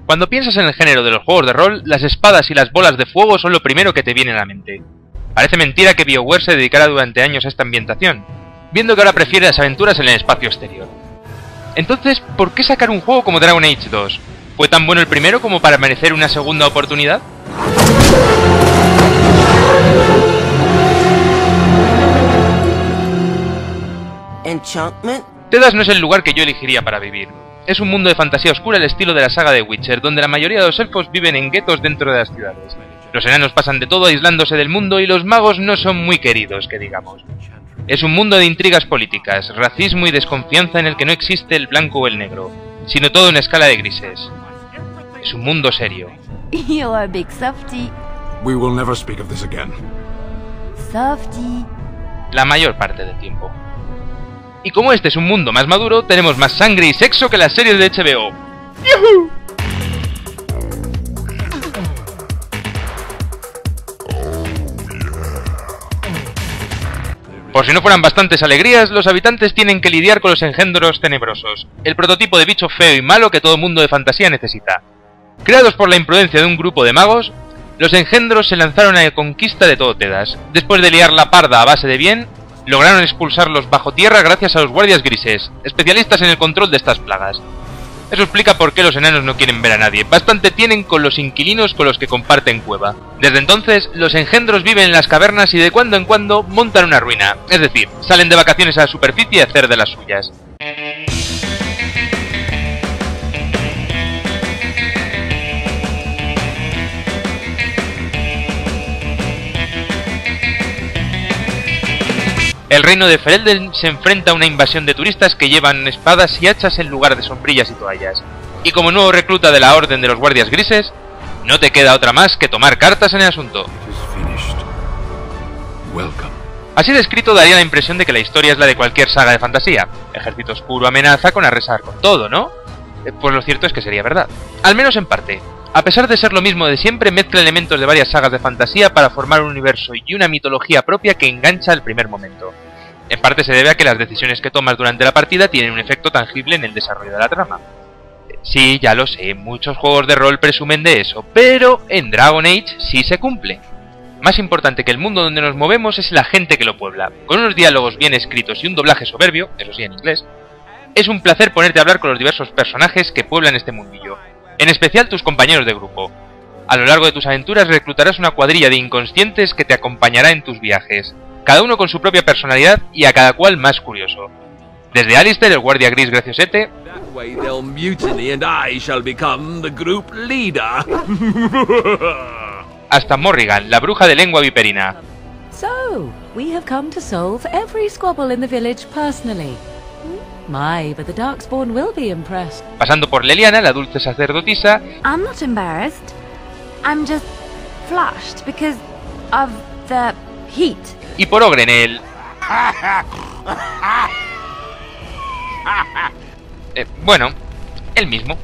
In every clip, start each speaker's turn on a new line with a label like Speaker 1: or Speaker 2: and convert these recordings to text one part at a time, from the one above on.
Speaker 1: Cuando piensas en el género de los juegos de rol, las espadas y las bolas de fuego son lo primero que te viene a la mente. Parece mentira que BioWare se dedicara durante años a esta ambientación, viendo que ahora prefiere las aventuras en el espacio exterior. Entonces, ¿por qué sacar un juego como Dragon Age 2? ¿Fue tan bueno el primero como para merecer una segunda oportunidad?
Speaker 2: Enchantment.
Speaker 1: Tedas no es el lugar que yo elegiría para vivir. Es un mundo de fantasía oscura al estilo de la saga de Witcher, donde la mayoría de los elfos viven en guetos dentro de las ciudades. Los enanos pasan de todo aislándose del mundo y los magos no son muy queridos, que digamos. Es un mundo de intrigas políticas, racismo y desconfianza en el que no existe el blanco o el negro, sino todo en escala de grises. Es un mundo serio.
Speaker 3: You're a big softy.
Speaker 4: We will never speak of this again.
Speaker 3: Softy.
Speaker 1: La mayor parte del tiempo. Y como este es un mundo más maduro, tenemos más sangre y sexo que las series de HBO. ¡Yuhu! Por si no fueran bastantes alegrías, los habitantes tienen que lidiar con los engendros tenebrosos, el prototipo de bicho feo y malo que todo mundo de fantasía necesita. Creados por la imprudencia de un grupo de magos, los engendros se lanzaron a la conquista de todo Tedas. Después de liar la parda a base de bien, lograron expulsarlos bajo tierra gracias a los guardias grises, especialistas en el control de estas plagas. Eso explica por qué los enanos no quieren ver a nadie, bastante tienen con los inquilinos con los que comparten cueva. Desde entonces, los engendros viven en las cavernas y de cuando en cuando montan una ruina, es decir, salen de vacaciones a la superficie a hacer de las suyas. El reino de Ferelden se enfrenta a una invasión de turistas que llevan espadas y hachas en lugar de sombrillas y toallas. Y como nuevo recluta de la Orden de los Guardias Grises, no te queda otra más que tomar cartas en el asunto. Así descrito daría la impresión de que la historia es la de cualquier saga de fantasía. Ejército oscuro amenaza con arrasar con todo, ¿no? Pues lo cierto es que sería verdad. Al menos en parte. A pesar de ser lo mismo de siempre, mezcla elementos de varias sagas de fantasía para formar un universo y una mitología propia que engancha al primer momento. En parte se debe a que las decisiones que tomas durante la partida tienen un efecto tangible en el desarrollo de la trama. Sí, ya lo sé, muchos juegos de rol presumen de eso, pero en Dragon Age sí se cumple. Más importante que el mundo donde nos movemos es la gente que lo puebla. Con unos diálogos bien escritos y un doblaje soberbio, eso sí en inglés, es un placer ponerte a hablar con los diversos personajes que pueblan este mundillo. En especial tus compañeros de grupo. A lo largo de tus aventuras reclutarás una cuadrilla de inconscientes que te acompañará en tus viajes, cada uno con su propia personalidad y a cada cual más curioso. Desde Alistair, el guardia gris graciosete, hasta Morrigan, la bruja de lengua viperina.
Speaker 3: So, we have come to solve every squabble in the village personally. My, but the Darkspawn will be impressed.
Speaker 1: Pasando por Leliana, la dulce sacerdotisa.
Speaker 5: I'm not embarrassed. I'm just flushed because of the heat.
Speaker 1: Y por Ogren, el... bueno, el mismo.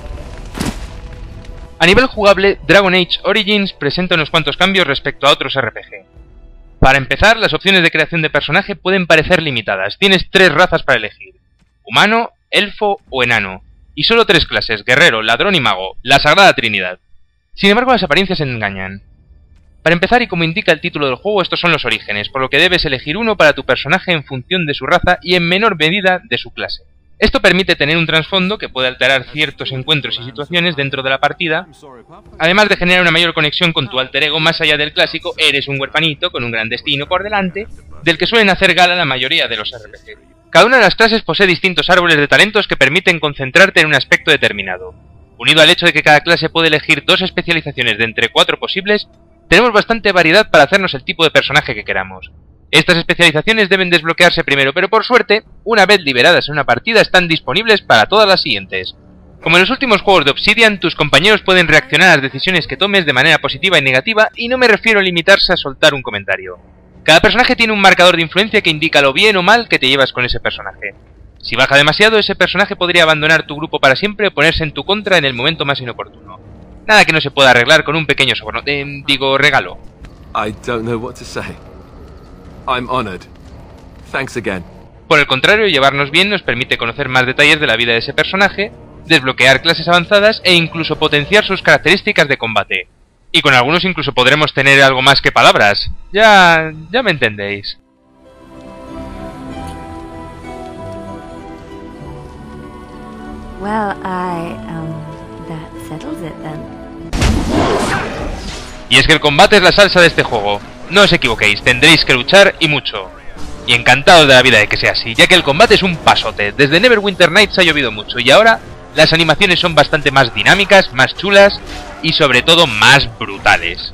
Speaker 1: A nivel jugable, Dragon Age Origins presenta unos cuantos cambios respecto a otros RPG. Para empezar, las opciones de creación de personaje pueden parecer limitadas. Tienes 3 razas para elegir: humano, elfo o enano. Y solo 3 clases: guerrero, ladrón y mago, la Sagrada Trinidad. Sin embargo, las apariencias engañan. Para empezar, y como indica el título del juego, estos son los orígenes, por lo que debes elegir uno para tu personaje en función de su raza y en menor medida de su clase. Esto permite tener un trasfondo que puede alterar ciertos encuentros y situaciones dentro de la partida, además de generar una mayor conexión con tu alter ego más allá del clásico eres un huerfanito con un gran destino por delante, del que suelen hacer gala la mayoría de los RPG. Cada una de las clases posee distintos árboles de talentos que permiten concentrarte en un aspecto determinado. Unido al hecho de que cada clase puede elegir 2 especializaciones de entre 4 posibles, tenemos bastante variedad para hacernos el tipo de personaje que queramos. Estas especializaciones deben desbloquearse primero, pero por suerte, una vez liberadas en una partida, están disponibles para todas las siguientes. Como en los últimos juegos de Obsidian, tus compañeros pueden reaccionar a las decisiones que tomes de manera positiva y negativa, y no me refiero a limitarse a soltar un comentario. Cada personaje tiene un marcador de influencia que indica lo bien o mal que te llevas con ese personaje. Si baja demasiado, ese personaje podría abandonar tu grupo para siempre o ponerse en tu contra en el momento más inoportuno. Nada que no se pueda arreglar con un pequeño soborno, regalo.
Speaker 6: I don't know what to say. I'm honored. Thanks again.
Speaker 1: Por el contrario, llevarnos bien nos permite conocer más detalles de la vida de ese personaje, desbloquear clases avanzadas e incluso potenciar sus características de combate. Y con algunos incluso podremos tener algo más que palabras. Ya me entendéis.
Speaker 5: Well, that settles it then.
Speaker 1: Y es que el combate es la salsa de este juego. No os equivoquéis, tendréis que luchar y mucho. Y encantados de la vida de que sea así, ya que el combate es un pasote. Desde Neverwinter Nights ha llovido mucho y ahora las animaciones son bastante más dinámicas, más chulas y sobre todo más brutales.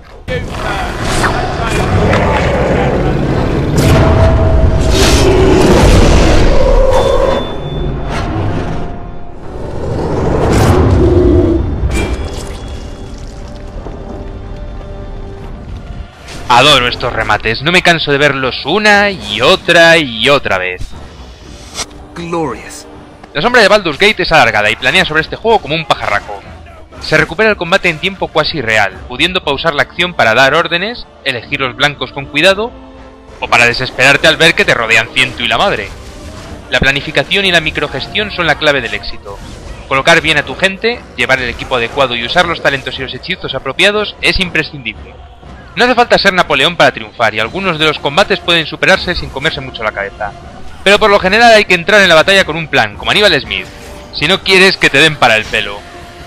Speaker 1: Adoro estos remates, no me canso de verlos una y otra vez.
Speaker 6: Glorious.
Speaker 1: La sombra de Baldur's Gate es alargada y planea sobre este juego como un pajarraco. Se recupera el combate en tiempo cuasi real, pudiendo pausar la acción para dar órdenes, elegir los blancos con cuidado, o para desesperarte al ver que te rodean ciento y la madre. La planificación y la microgestión son la clave del éxito. Colocar bien a tu gente, llevar el equipo adecuado y usar los talentos y los hechizos apropiados es imprescindible. No hace falta ser Napoleón para triunfar y algunos de los combates pueden superarse sin comerse mucho la cabeza. Pero por lo general hay que entrar en la batalla con un plan, como Aníbal Smith, si no quieres que te den para el pelo.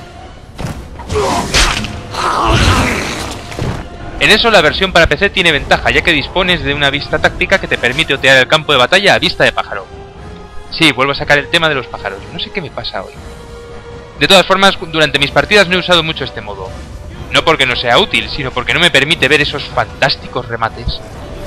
Speaker 1: En eso la versión para PC tiene ventaja, ya que dispones de una vista táctica que te permite otear el campo de batalla a vista de pájaro. Sí, vuelvo a sacar el tema de los pájaros, no sé qué me pasa hoy. De todas formas, durante mis partidas no he usado mucho este modo. No porque no sea útil, sino porque no me permite ver esos fantásticos remates.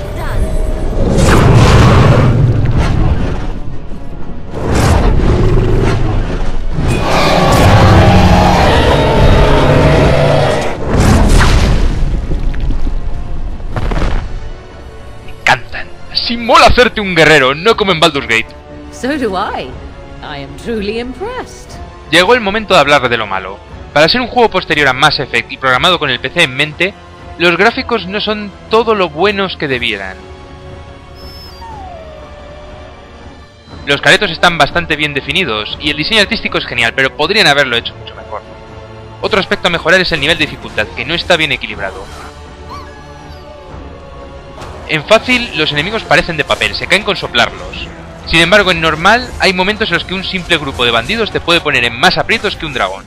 Speaker 1: Me encantan. Así mola hacerte un guerrero, no como en Baldur's Gate.
Speaker 3: So do I. I am truly impressed.
Speaker 1: Llegó el momento de hablar de lo malo. Para ser un juego posterior a Mass Effect y programado con el PC en mente, los gráficos no son todo lo buenos que debieran. Los caretos están bastante bien definidos y el diseño artístico es genial, pero podrían haberlo hecho mucho mejor. Otro aspecto a mejorar es el nivel de dificultad, que no está bien equilibrado. En fácil, los enemigos parecen de papel, se caen con soplarlos. Sin embargo, en normal, hay momentos en los que un simple grupo de bandidos te puede poner en más aprietos que un dragón.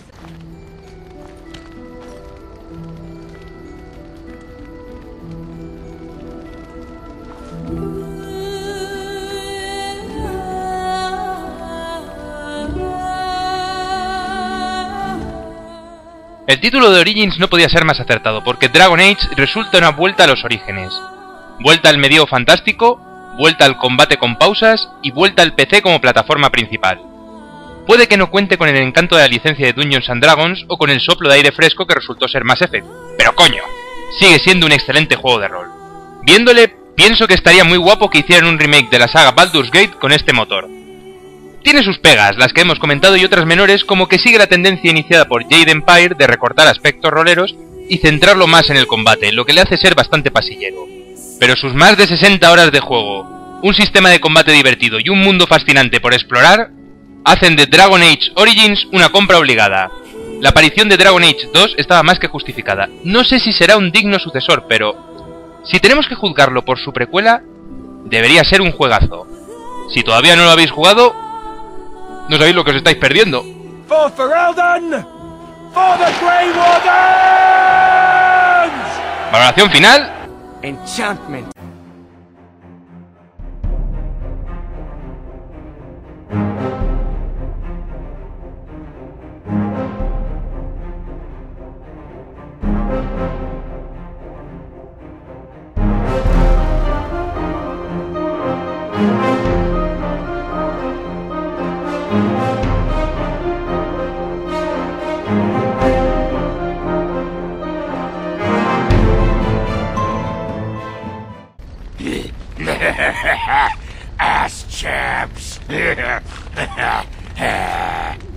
Speaker 1: El título de Origins no podía ser más acertado, porque Dragon Age resulta una vuelta a los orígenes. Vuelta al medievo fantástico, vuelta al combate con pausas y vuelta al PC como plataforma principal. Puede que no cuente con el encanto de la licencia de Dungeons & Dragons o con el soplo de aire fresco que resultó ser Mass Effect, pero coño, sigue siendo un excelente juego de rol. Viéndole, pienso que estaría muy guapo que hicieran un remake de la saga Baldur's Gate con este motor. Tiene sus pegas, las que hemos comentado, y otras menores, como que sigue la tendencia iniciada por Jade Empire de recortar aspectos roleros y centrarlo más en el combate, lo que le hace ser bastante pasillero. Pero sus más de 60 horas de juego, un sistema de combate divertido y un mundo fascinante por explorar, hacen de Dragon Age Origins una compra obligada. La aparición de Dragon Age 2 estaba más que justificada. No sé si será un digno sucesor, pero si tenemos que juzgarlo por su precuela, debería ser un juegazo. Si todavía no lo habéis jugado, no sabéis lo que os estáis perdiendo.
Speaker 7: For Ferelden! For the Grey Wardens!
Speaker 1: Valoración final.
Speaker 2: Enchantment.
Speaker 7: Ass chaps!